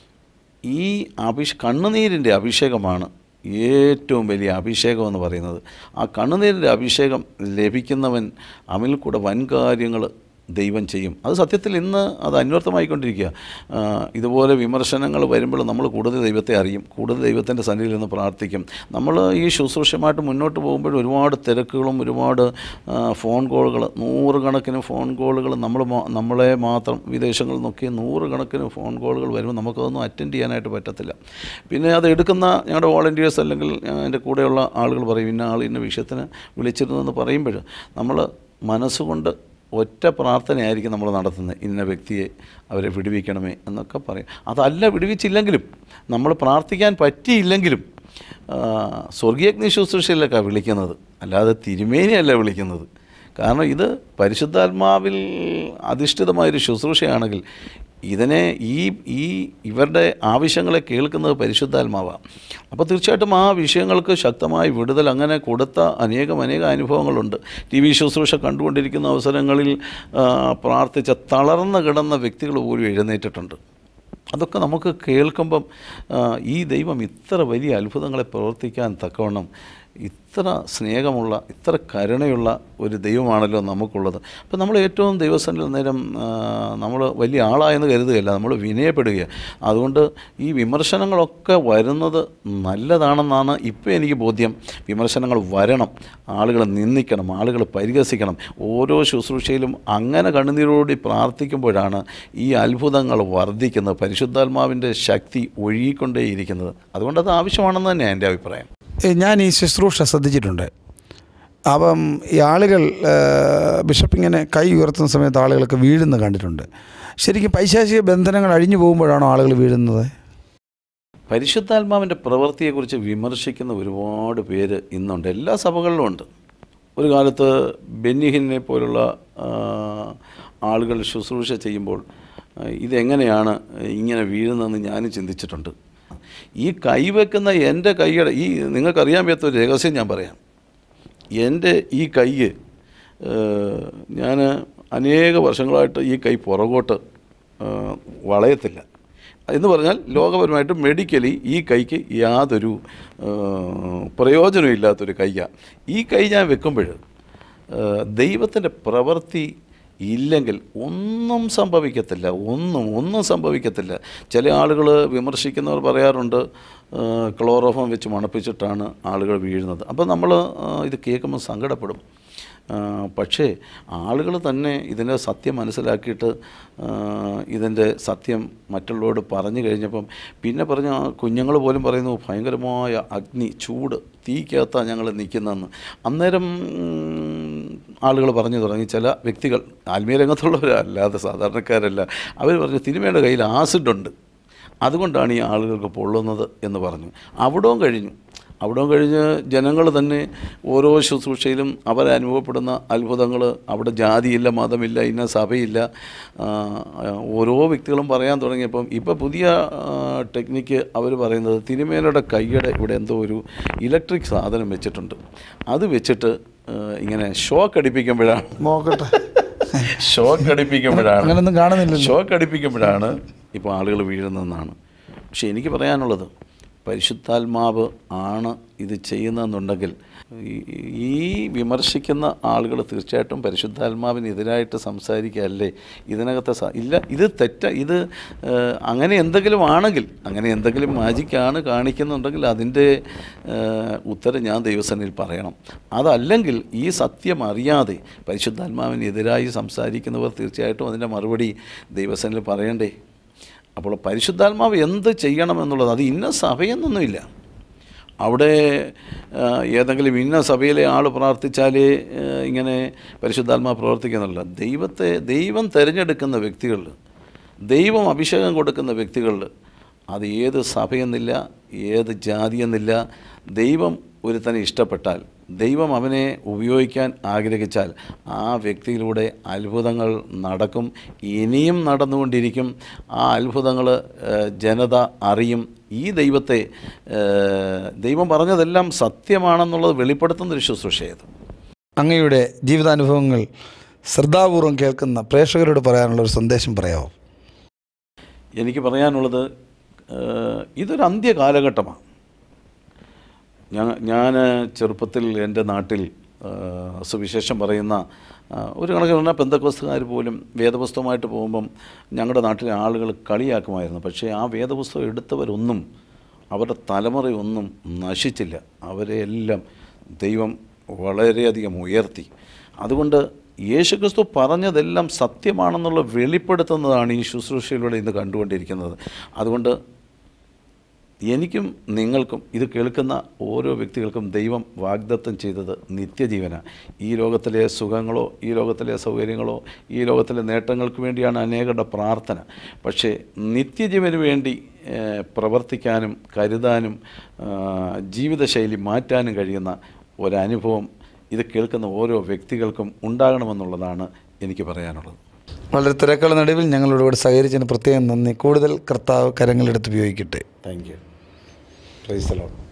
ഈ അഭിഷ കണ്ണുനീരിൻ്റെ അഭിഷേകമാണ് ഏറ്റവും വലിയ അഭിഷേകം എന്ന് പറയുന്നത്. ആ കണ്ണുനീരിൻ്റെ അഭിഷേകം ലഭിക്കുന്നവൻ അവനിൽ കൂടെ വൻകാര്യങ്ങൾ ദൈവം ചെയ്യും. അത് സത്യത്തിൽ ഇന്ന് അത് അന്വർത്ഥമായിക്കൊണ്ടിരിക്കുക. ഇതുപോലെ വിമർശനങ്ങൾ വരുമ്പോൾ നമ്മൾ കൂടുതൽ ദൈവത്തെ അറിയും, കൂടുതൽ ദൈവത്തിൻ്റെ സന്നിധിയിൽ നിന്ന് പ്രാർത്ഥിക്കും. നമ്മൾ ഈ ശുശ്രൂഷമായിട്ട് മുന്നോട്ട് പോകുമ്പോൾ ഒരുപാട് തിരക്കുകളും ഒരുപാട് ഫോൺ കോളുകൾ, നൂറുകണക്കിന് ഫോൺ കോളുകൾ നമ്മൾ നമ്മളെ മാത്രം വിദേശങ്ങളിൽ നിന്നൊക്കെ നൂറുകണക്കിന് ഫോൺ കോളുകൾ വരുമ്പോൾ നമുക്കതൊന്നും അറ്റൻഡ് ചെയ്യാനായിട്ട് പറ്റത്തില്ല. പിന്നെ അത് എടുക്കുന്ന ഞങ്ങളുടെ വോളണ്ടിയേഴ്സ് അല്ലെങ്കിൽ എൻ്റെ കൂടെയുള്ള ആളുകൾ പറയും, ഇന്ന ആൾ ഇന്ന വിഷയത്തിന് വിളിച്ചിരുന്നെന്ന് പറയുമ്പോൾ നമ്മൾ മനസ്സുകൊണ്ട് ഒറ്റ പ്രാർത്ഥനയായിരിക്കും നമ്മൾ നടത്തുന്നത്. ഇന്ന വ്യക്തിയെ അവരെ വിടുവിക്കണമേ എന്നൊക്കെ പറയും. അതല്ല വിടുവിച്ചില്ലെങ്കിലും നമ്മൾ പ്രാർത്ഥിക്കാൻ പറ്റിയില്ലെങ്കിലും സ്വർഗീയഗ്നി ശുശ്രൂഷയിലൊക്കെ വിളിക്കുന്നത്, അല്ലാതെ തിരുമേനിയല്ല വിളിക്കുന്നത്. കാരണം ഇത് പരിശുദ്ധാത്മാവിൽ അധിഷ്ഠിതമായൊരു ശുശ്രൂഷയാണെങ്കിൽ ഇതിനെ ഈ ഈ ഇവരുടെ ആവശ്യങ്ങളെ കേൾക്കുന്നത് പരിശുദ്ധാത്മാവാണ്. അപ്പോൾ തീർച്ചയായിട്ടും ആ വിഷയങ്ങൾക്ക് ശക്തമായി വിടുതൽ അങ്ങനെ കൊടുത്ത അനേകം അനേക അനുഭവങ്ങളുണ്ട്. ടി വി ശുശ്രൂഷ കണ്ടുകൊണ്ടിരിക്കുന്ന അവസരങ്ങളിൽ പ്രാർത്ഥിച്ച തളർന്നു കിടന്ന വ്യക്തികൾ പോലും എഴുന്നേറ്റിട്ടുണ്ട്. അതൊക്കെ നമുക്ക് കേൾക്കുമ്പം ഈ ദൈവം ഇത്ര വലിയ അത്ഭുതങ്ങളെ പ്രവർത്തിക്കാൻ തക്കവണ്ണം ഇത്ര സ്നേഹമുള്ള ഇത്ര കരുണയുള്ള ഒരു ദൈവമാണല്ലോ നമുക്കുള്ളത്. അപ്പോൾ നമ്മൾ ഏറ്റവും ദൈവസന്നിധിയിൽ നേരം നമ്മൾ വലിയ ആളായെന്ന് കരുതുകയല്ല, നമ്മൾ വിനയപ്പെടുകയാണ്. അതുകൊണ്ട് ഈ വിമർശനങ്ങളൊക്കെ വരുന്നത് നല്ലതാണെന്നാണ് ഇപ്പോൾ എനിക്ക് ബോധ്യം. വിമർശനങ്ങൾ വരണം, ആളുകൾ നിന്ദിക്കണം, ആളുകൾ പരിഹസിക്കണം. ഓരോ ശുശ്രൂഷയിലും അങ്ങനെ കണ്ണുനീരോടി പ്രാർത്ഥിക്കുമ്പോഴാണ് ഈ അത്ഭുതങ്ങൾ വർദ്ധിക്കുന്നത്, പരിശുദ്ധാത്മാവിൻ്റെ ശക്തി ഒഴുകിക്കൊണ്ടേയിരിക്കുന്നത്. അതുകൊണ്ടത് ആവശ്യമാണെന്ന് തന്നെയാണ് എൻ്റെ അഭിപ്രായം. ഞാൻ ഈ ശുശ്രൂഷ ശ്രദ്ധിച്ചിട്ടുണ്ട്. അപ്പം ഈ ആളുകൾ ബിഷപ്പ് ഇങ്ങനെ കൈ ഉയർത്തുന്ന സമയത്ത് ആളുകളൊക്കെ വീഴുന്ന കണ്ടിട്ടുണ്ട്. ശരിക്കും പൈശാചിക ബന്ധനങ്ങൾ അഴിഞ്ഞു പോകുമ്പോഴാണോ ആളുകൾ വീഴുന്നത്? പരിശുദ്ധാത്മാവിൻ്റെ പ്രവൃത്തിയെക്കുറിച്ച് വിമർശിക്കുന്ന ഒരുപാട് പേര് ഇന്നുണ്ട്, എല്ലാ സഭകളിലും ഉണ്ട്. ഒരു കാലത്ത് ബെന്നിഹിനെ പോലുള്ള ആളുകൾ ശുശ്രൂഷ ചെയ്യുമ്പോൾ ഇതെങ്ങനെയാണ് ഇങ്ങനെ വീഴുന്നതെന്ന് ഞാനും ചിന്തിച്ചിട്ടുണ്ട്. ഈ കൈവെക്കുന്ന എൻ്റെ കൈയുടെ ഈ നിങ്ങൾക്കറിയാൻ പറ്റാത്ത ഒരു രഹസ്യം ഞാൻ പറയാം. എൻ്റെ ഈ കൈ ഞാൻ അനേക വർഷങ്ങളായിട്ട് ഈ കൈ പുറകോട്ട് വളയത്തില്ല. എന്ന് പറഞ്ഞാൽ ലോകപരമായിട്ട് മെഡിക്കലി ഈ കൈക്ക് യാതൊരു പ്രയോജനമില്ലാത്തൊരു കൈയാണ്. ഈ കൈ ഞാൻ വെക്കുമ്പോൾ ദൈവത്തിൻ്റെ പ്രവൃത്തി ഇല്ലെങ്കിൽ ഒന്നും സംഭവിക്കത്തില്ല, ഒന്നും ഒന്നും സംഭവിക്കത്തില്ല. ചില ആളുകൾ വിമർശിക്കുന്നവർ പറയാറുണ്ട് ക്ലോറോഫോം വെച്ച് മണപ്പിച്ചിട്ടാണ് ആളുകൾ വീഴുന്നത്. അപ്പോൾ നമ്മൾ ഇത് കേൾക്കുമ്പോൾ സങ്കടപ്പെടും. പക്ഷേ ആളുകൾ തന്നെ ഇതിൻ്റെ സത്യം മനസ്സിലാക്കിയിട്ട് ഇതിൻ്റെ സത്യം മറ്റുള്ളവരോട് പറഞ്ഞു കഴിഞ്ഞപ്പം പിന്നെ പറഞ്ഞ കുഞ്ഞുങ്ങൾ പോലും പറയുന്നു ഭയങ്കരമായ അഗ്നി ചൂട് തീക്കകത്താണ് ഞങ്ങൾ നിൽക്കുന്നതെന്ന്. അന്നേരം ആളുകൾ പറഞ്ഞു തുടങ്ങി, ചില വ്യക്തികൾ ആത്മീയ രംഗത്തുള്ളവരല്ലാതെ സാധാരണക്കാരല്ല, അവർ പറഞ്ഞു തിരുമേയുടെ കയ്യിൽ ആസിഡുണ്ട്, അതുകൊണ്ടാണ് ഈ ആളുകൾക്ക് പൊള്ളുന്നത് എന്ന് പറഞ്ഞു. അവിടവും കഴിഞ്ഞു. അവിടവും കഴിഞ്ഞ് ജനങ്ങൾ തന്നെ ഓരോ ശുശ്രൂഷയിലും അവരനുഭവപ്പെടുന്ന അത്ഭുതങ്ങൾ, അവിടെ ജാതിയില്ല, മതമില്ല, ഇന്ന സഭയില്ല, ഓരോ വ്യക്തികളും പറയാൻ തുടങ്ങിയപ്പം ഇപ്പോൾ പുതിയ ടെക്നിക്ക് അവർ പറയുന്നത് തിരുമേനയുടെ കൈയുടെ ഇവിടെ എന്തോ ഒരു ഇലക്ട്രിക് സാധനം വെച്ചിട്ടുണ്ട്. അത് വെച്ചിട്ട് ഇങ്ങനെ ഷോക്ക് അടിപ്പിക്കുമ്പോഴാണ് നോക്കട്ടെ ഷോക്ക് അടിപ്പിക്കുമ്പോഴാണ് അങ്ങനൊന്നും കാണുന്നില്ല ഷോക്ക് അടിപ്പിക്കുമ്പോഴാണ് ഇപ്പോൾ ആളുകൾ വീഴുന്നതെന്നാണ്. പക്ഷെ എനിക്ക് പറയാനുള്ളത്, പരിശുദ്ധാത്മാവ് ആണ് ഇത് ചെയ്യുന്നതെന്നുണ്ടെങ്കിൽ ഈ വിമർശിക്കുന്ന ആളുകൾ തീർച്ചയായിട്ടും പരിശുദ്ധാത്മാവിനെതിരായിട്ട് സംസാരിക്കുകയല്ലേ ഇതിനകത്തെ സ ഇല്ല ഇത് തെറ്റ ഇത് അങ്ങനെ എന്തെങ്കിലും ആണെങ്കിൽ, അങ്ങനെ എന്തെങ്കിലും മാജിക്കാണ് കാണിക്കുന്നുണ്ടെങ്കിൽ അതിൻ്റെ ഉത്തരം ഞാൻ ദൈവസന്നിധിയിൽ പറയണം. അതല്ലെങ്കിൽ ഈ സത്യം അറിയാതെ പരിശുദ്ധാത്മാവിനെതിരായി സംസാരിക്കുന്നവർ തീർച്ചയായിട്ടും അതിൻ്റെ മറുപടി ദൈവസന്നിധിയിൽ പറയണ്ടേ. അപ്പോൾ പരിശുദ്ധാത്മാവ് എന്ത് ചെയ്യണമെന്നുള്ളത് അത് ഇന്ന സഭയെന്നൊന്നുമില്ല. അവിടെ ഏതെങ്കിലും ഇന്ന സഭയിലെ ആൾ പ്രാർത്ഥിച്ചാലേ ഇങ്ങനെ പരിശുദ്ധാത്മാവ് പ്രവർത്തിക്കുന്നില്ല. ദൈവത്തെ ദൈവം തിരഞ്ഞെടുക്കുന്ന വ്യക്തികളിൽ, ദൈവം അഭിഷേകം കൊടുക്കുന്ന വ്യക്തികളിൽ, അത് ഏത് സഭയെന്നില്ല, ഏത് ജാതിയെന്നില്ല, ദൈവം ഒരുത്തനെ ഇഷ്ടപ്പെട്ടാൽ, ദൈവം അവനെ ഉപയോഗിക്കാൻ ആഗ്രഹിച്ചാൽ ആ വ്യക്തിയിലൂടെ അത്ഭുതങ്ങൾ നടക്കും, ഇനിയും നടന്നുകൊണ്ടിരിക്കും. ആ അത്ഭുതങ്ങൾ ജനത അറിയും. ഈ ദൈവത്തെ, ദൈവം പറഞ്ഞതെല്ലാം സത്യമാണെന്നുള്ളത് വെളിപ്പെടുത്തുന്നൊരു ശുശ്രൂഷയത്. അങ്ങയുടെ ജീവിതാനുഭവങ്ങൾ ശ്രദ്ധാപൂർവം കേൾക്കുന്ന പ്രേക്ഷകരോട് പറയാനുള്ളൊരു സന്ദേശം പറയാമോ? എനിക്ക് പറയാനുള്ളത്, ഇതൊരു അന്ത്യകാലഘട്ടമാണ്. ഞാൻ ഞാൻ ചെറുപ്പത്തിൽ എൻ്റെ നാട്ടിൽ സുവിശേഷം പറയുന്ന ഒരു കണക്കിന് പറഞ്ഞാൽ പെന്തക്കോസ്തുകാർ പോലും വേദപുസ്തകമായിട്ട് പോകുമ്പം ഞങ്ങളുടെ നാട്ടിലെ ആളുകൾ കളിയാക്കുമായിരുന്നു. പക്ഷേ ആ വേദപുസ്തകം എടുത്തവരൊന്നും, അവരുടെ തലമുറയൊന്നും നശിച്ചില്ല. അവരെ എല്ലാം ദൈവം വളരെയധികം ഉയർത്തി. അതുകൊണ്ട് യേശുക്രിസ്തു പറഞ്ഞതെല്ലാം സത്യമാണെന്നുള്ള വെളിപ്പെടുത്തുന്നതാണ് ഈ ശുശ്രൂഷയിലൂടെ ഇന്ന് കണ്ടുകൊണ്ടിരിക്കുന്നത്. അതുകൊണ്ട് എനിക്കും നിങ്ങൾക്കും ഇത് കേൾക്കുന്ന ഓരോ വ്യക്തികൾക്കും ദൈവം വാഗ്ദത്തം ചെയ്തത് നിത്യജീവനാണ്. ഈ ലോകത്തിലെ സുഖങ്ങളോ, ഈ ലോകത്തിലെ സൗകര്യങ്ങളോ, ഈ ലോകത്തിലെ നേട്ടങ്ങൾക്ക് വേണ്ടിയാണ് അനേകരുടെ പ്രാർത്ഥന. പക്ഷേ നിത്യജീവന് വേണ്ടി പ്രവർത്തിക്കാനും കരുതാനും ജീവിതശൈലി മാറ്റാനും കഴിയുന്ന ഒരനുഭവം ഇത് കേൾക്കുന്ന ഓരോ വ്യക്തികൾക്കും ഉണ്ടാകണമെന്നുള്ളതാണ് എനിക്ക് പറയാനുള്ളത്. വളരെ തിരക്കുള്ള നടുവിൽ ഞങ്ങളോട് കൂടെ സഹകരിച്ചതിന് പ്രത്യേകം നന്ദി. കൂടുതൽ കർത്താവ് കരങ്ങളെടുത്ത് ഉപയോഗിക്കട്ടെ. Thank you. Praise the Lord.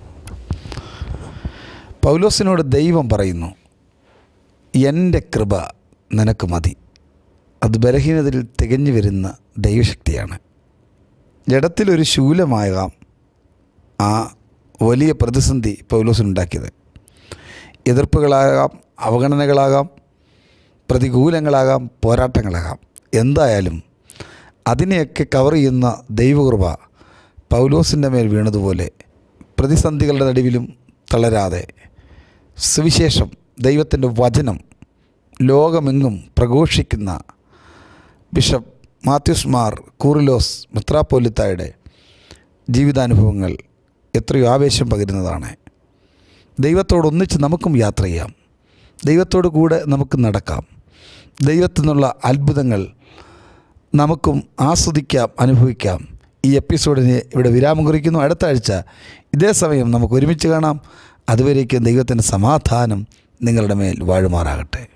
പൗലോസിനോട് ദൈവം പറയുന്നു, എൻ്റെ കൃപ നിനക്ക് മതി. അത് ബലഹീനതയിൽ തികഞ്ഞു വരുന്ന ദൈവശക്തിയാണ്. ജഡത്തിലൊരു ശൂലമാകാം ആ വലിയ പ്രതിസന്ധി പൗലോസിനുണ്ടാക്കിയത്. എതിർപ്പുകളാകാം, അവഗണനകളാകാം, പ്രതികൂലങ്ങളാകാം, പോരാട്ടങ്ങളാകാം. എന്തായാലും അതിനെയൊക്കെ കവർ ചെയ്യുന്ന ദൈവകൃപ പൗലോസിൻ്റെ മേൽ വീണതുപോലെ പ്രതിസന്ധികളുടെ നടുവിലും തളരാതെ സുവിശേഷം, ദൈവത്തിൻ്റെ വചനം ലോകമെങ്ങും പ്രഘോഷിക്കുന്ന ബിഷപ്പ് മാത്യൂസ് മാർ കൂറിലോസ് മെത്രാപ്പോലിത്തായുടെ ജീവിതാനുഭവങ്ങൾ എത്രയോ ആവേശം പകരുന്നതാണ്. ദൈവത്തോടൊന്നിച്ച് നമുക്കും യാത്ര ചെയ്യാം, ദൈവത്തോടു കൂടെ നമുക്ക് നടക്കാം, ദൈവത്തിൽ നിന്നുള്ള അത്ഭുതങ്ങൾ നമുക്കും ആസ്വദിക്കാം, അനുഭവിക്കാം. ഈ എപ്പിസോഡിന് ഇവിടെ വിരാമം കുറിക്കുന്നു. അടുത്ത ആഴ്ച ഇതേ സമയം നമുക്ക് ഒരുമിച്ച് കാണാം. അതുവരേക്കും ദൈവത്തിൻ്റെ സമാധാനം നിങ്ങളുടെ മേൽ വാഴുമാറാകട്ടെ.